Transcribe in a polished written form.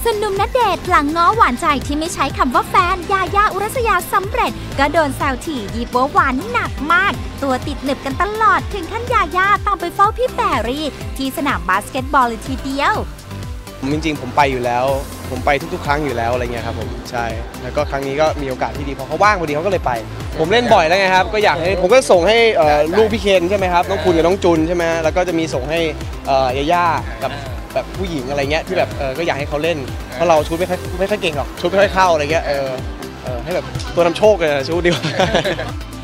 ส่วนหนุ่มณเดชน์หลังง้อหวานใจที่ไม่ใช้คำว่าแฟนยาย่าอุรัสยาสำเร็จก็โดนแซวถี่ยีบว่าหวานหนักมากตัวติดหนึบกันตลอดถึงขั้นยาย่าตามไปเฝ้าพี่แบรี่ที่สนามบาสเกตบอลเลยทีเดียวจริงๆผมไปอยู่แล้วผมไปทุกๆครั้งอยู่แล้วอะไรเงี้ยครับผมใช่แล้วก็ครั้งนี้ก็มีโอกาสที่ดีพอเขาว่างพอดีเขาก็เลยไปผมเล่นบ่อยแล้วไงครับก็อยากให้ผมก็ส่งให้ลูกพี่เคนใช่ไหมครับน้องคุณกับน้องจุนใช่ไหมแล้วก็จะมีส่งให้ยาย่ากับแบบผู้หญิงอะไรเงี้ยที่แบบก็อยากให้เขาเล่นเพราะเราชุดไม่ค่อยเก่งหรอกชุดไม่ค่อยเข้าอะไรเงี้ยให้แบบตัวนำโชคเลยชุดเดียว